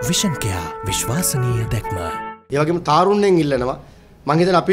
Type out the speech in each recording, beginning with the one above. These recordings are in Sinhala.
විෂන් කෙයා විශ්වාසනීය දැක්ම. ඒ වගේම තාරුණ්‍යයෙන් ඉල්ලනවා මම හිතන අපි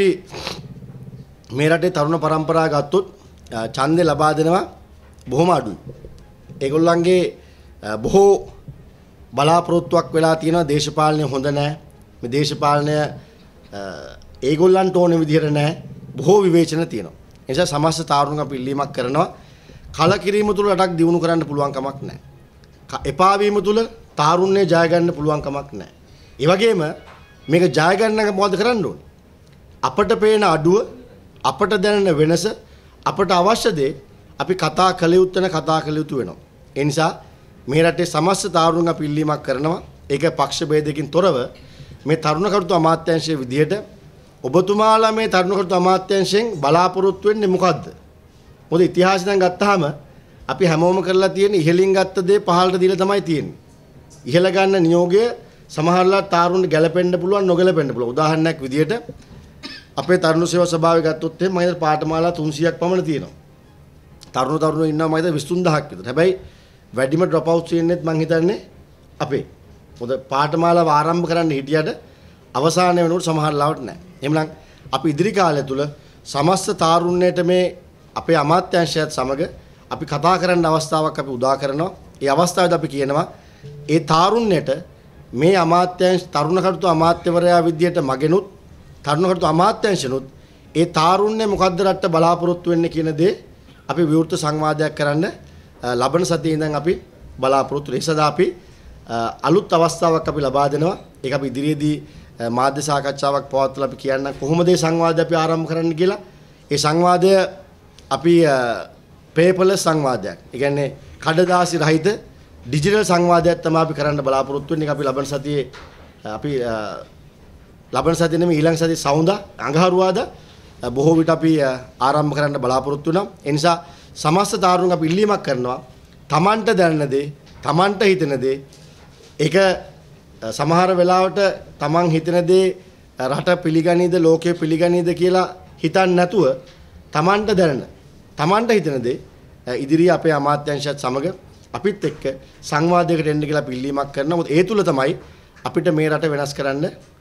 මේ රටේ තරුණ පරම්පරාව ගත්තොත් ඡන්දේ ලබා දෙනවා බොහොම අඩුයි. ඒගොල්ලන්ගේ බොහෝ බලාපොරොත්තුවක් වෙලා තියෙනවා දේශපාලනය හොඳ නැහැ. මේ දේශපාලනය ඒගොල්ලන්ට ඕන විදිහට නැහැ. බොහෝ විවේචන තියෙනවා. ඒ නිසා සමස්ත තාරුණ අපි ඉල්ලීමක් කරනවා කලකිරීම තුල රටක් දියුණු කරන්න පුළුවන් කමක් නැහැ. එපා වීම තුල තාරුණ්‍ය ජය ගන්න පුළුවන් කමක් නැහැ. ඒ වගේම මේක ජය ගන්න මොකද කරන්න ඕනේ? අපට පේන අඩුව, අපට දැනෙන වෙනස, අපට අවශ්‍ය දේ අපි කතා කළ යුතු වෙනවා. ඒ නිසා මේ රටේ සමස්ත තාරුණ අපි ඉල්ලීමක් කරනවා. ඒක පක්ෂ ભેදයකින් තොරව මේ තරුණ කරුතු අමාත්‍යාංශයේ විදිහට ඔබතුමාලා මේ තරුණ කරුතු අමාත්‍යාංශයෙන් බලාපොරොත්තු වෙන්නේ මොකද්ද? මොකද ඉතිහාසය දැන් ගත්තාම අපි හැමෝම කරලා තියෙන ඉහළින් ගත්ත දේ පහළට දීලා තමයි තියෙන්නේ. ඉහළ ගන්න නියෝගය සමහරලා තාරුණ්‍ය ගැලපෙන්න පුළුවන් නොගැලපෙන්න පුළුවන්. උදාහරණයක් විදිහට අපේ තරුණ සේවා සභාවේ ගත්තොත් එහෙනම් මම හිතන පාඨමාලා 300ක් පමණ තියෙනවා. තරුණයෝ ඉන්නවා මම හිතන 23000ක් විතර. හැබැයි වැඩිම ඩ්‍රොප් අවුට්ස් තියෙනෙත් මම හිතන්නේ අපේ. මොකද පාඨමාලාව ආරම්භ කරන්න හිටියට අවසානයේ වෙනකොට සමහර ලාවට නැහැ. එහෙනම් අපි ඉදිරි කාලය තුල සමස්ත තාරුණ්‍යයට මේ අපේ අමාත්‍යාංශයත් සමග අපි කතා කරන්න අවස්ථාවක් අපි උදා කරනවා. ඒ අවස්ථාවේදී අපි කියනවා ඒ තාරුණ්‍යයට මේ අමාත්‍යාංශ තරුණ කටයුතු අමාත්‍යවරයා විදියට මගෙනුත් තරුණ කටයුතු අමාත්‍යාංශනුත් ඒ තාරුණ්‍ය මොකද්ද රට බලාපොරොත්තු වෙන්නේ කියන දේ අපි විවෘත සංවාදයක් කරන්න ලබන සතියේ ඉඳන් අපි බලාපොරොත්තු වෙනවා. ඒ සඳහා අපි අලුත් අවස්ථාවක් අපි ලබා දෙනවා. ඒක අපි ඉදිරියේදී මාධ්‍ය සාකච්ඡාවක් පවත්වලා අපි කියන්න කොහොමද මේ සංවාදය අපි ආරම්භ කරන්න කියලා. ඒ සංවාදය අපි පේපර්ලස් සංවාදයක්. ඒ කියන්නේ කඩදාසි රහිත ඩිජිටල් සංවාදයක් තමයි අපි කරන්න බලාපොරොත්තු වෙන්නේ. ඒක අපි ලබන සතියේ ලබන සතියේ නෙමෙයි ඊළඟ සතියේ සවුන්දා අඟහරුවාදා බොහෝ විට අපි ආරම්භ කරන්න බලාපොරොත්තු වෙනවා. ඒ නිසා සමස්ත තාරුණ අපි ඉල්ලීමක් කරනවා. Tamanට දැනෙන දේ, Tamanට හිතෙන දේ ඒක සමහර වෙලාවට Taman හිතන දේ රට පිළිගනීද ලෝකය පිළිගනීද කියලා හිතන්නේ නැතුව Tamanට දැනෙන, Tamanට හිතන දේ ඉදිරියේ අපේ අමාත්‍යාංශයත් සමග අපිත් එක්ක සංවාදයකට එන්න කියලා අපි ඉල්ලීමක් කරනවා. මොකද ඒ තුල තමයි අපිට මේ රට වෙනස් කරන්න